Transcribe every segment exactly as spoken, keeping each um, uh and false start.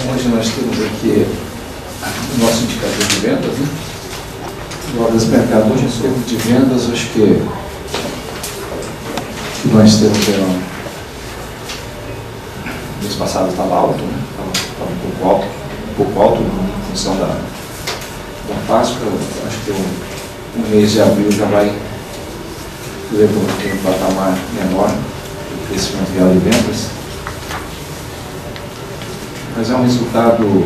Então, hoje nós temos aqui o nosso indicador de vendas, né? O Obras Mercado, hoje em termos de vendas, acho que nós temos aí, no mês passado estava alto, né? Estava um pouco alto, um pouco alto em função da, da Páscoa. Acho que o, o mês de abril já vai levando um patamar menor do crescimento real de vendas. Mas é um resultado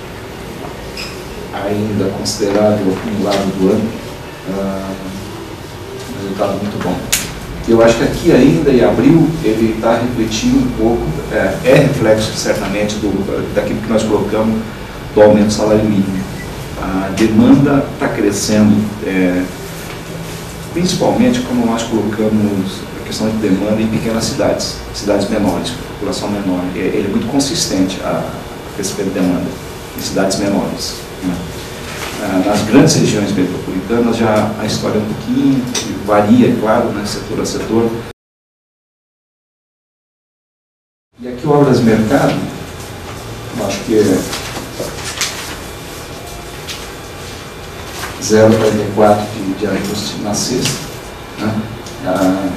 ainda considerado acumulado do ano, uh, um resultado muito bom. Eu acho que aqui ainda em abril ele está refletindo um pouco, é, é reflexo certamente do, daquilo que nós colocamos do aumento do salário mínimo. A demanda está crescendo, é, principalmente como nós colocamos a questão de demanda em pequenas cidades, cidades menores, população menor. Ele é muito consistente a crescimento de demanda em cidades menores, né? Nas grandes regiões metropolitanas já a história é um pouquinho, varia, é claro, né, setor a setor. E aqui o Obras Mercado, eu acho que é zero vírgula quarenta e quatro de, de ajuste na sexta, né? Ah,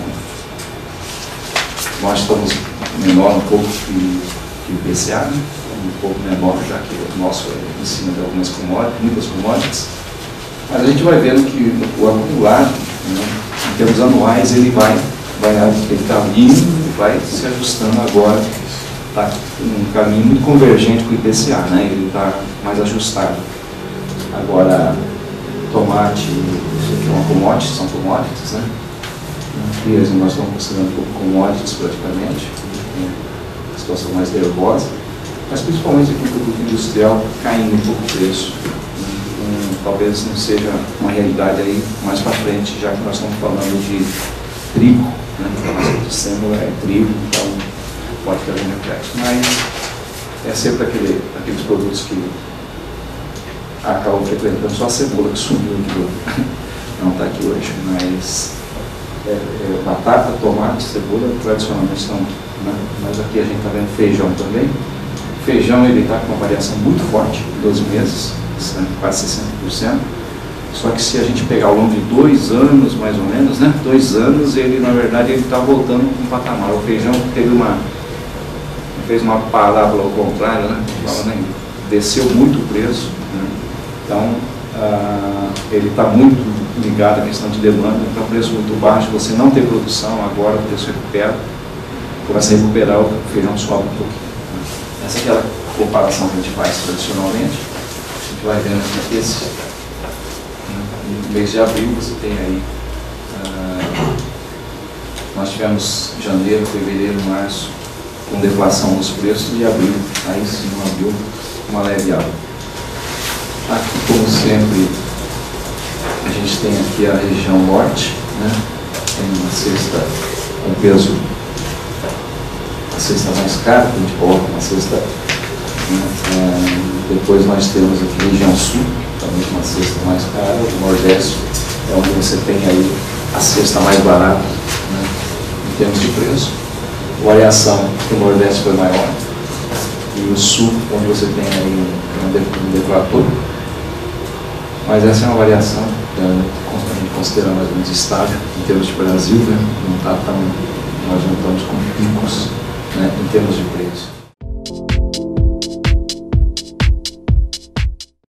nós estamos menor um pouco que, que o I P C A, né? Um pouco menor, já que o nosso é em cima de algumas commodities, muitas commodities, mas a gente vai vendo que o acumulado, né, em termos anuais, ele vai, vai ele está vindo e vai se ajustando agora, está um caminho muito convergente com o I P C A, né, ele está mais ajustado. Agora, tomate, isso aqui é uma commodity, são commodities, né, frias nós estamos considerando como commodities praticamente, a situação mais nervosa. Mas principalmente aqui no produto industrial caindo um pouco o preço. Hum, talvez não seja uma realidade aí mais para frente, já que nós estamos falando de trigo, né? Então, de sêmola é trigo, então pode ter algum reflexo. Mas é sempre aquele, aqueles produtos que acabam frequentando, só a cebola que sumiu aqui do, não está aqui hoje, mas é, é, batata, tomate, cebola tradicionalmente estão, né? Mas aqui a gente está vendo feijão também. Feijão ele está com uma variação muito forte, doze meses, quase sessenta por cento. Só que se a gente pegar ao longo de dois anos, mais ou menos, né? Dois anos, ele na verdade ele está voltando com um patamar. O feijão teve uma, fez uma parábola ao contrário, né? Desceu muito o preço, né? Então ah, ele está muito ligado à questão de demanda. Então, preço muito baixo, você não tem produção, agora o preço recupera, começa a recuperar, o feijão sobe um pouquinho. Essa é aquela comparação que a gente faz tradicionalmente. A gente vai vendo que esse, no mês de abril você tem aí, uh, nós tivemos janeiro, fevereiro, março, com deflação nos preços, e abril, aí sim, no abril, uma leve alta. Aqui, como sempre, a gente tem aqui a região norte, né? Tem uma cesta com peso, a cesta mais cara, que a gente coloca uma cesta, né? É, depois nós temos aqui a região sul, também uma cesta mais cara, o nordeste é onde você tem aí a cesta mais barata, né? Em termos de preço. A variação que o nordeste foi maior, e o sul, onde você tem aí um deflator, mas essa é uma variação que a gente considera mais ou menos estável em termos de Brasil, né? Não está tão, nós não estamos com picos, né, em termos de preço.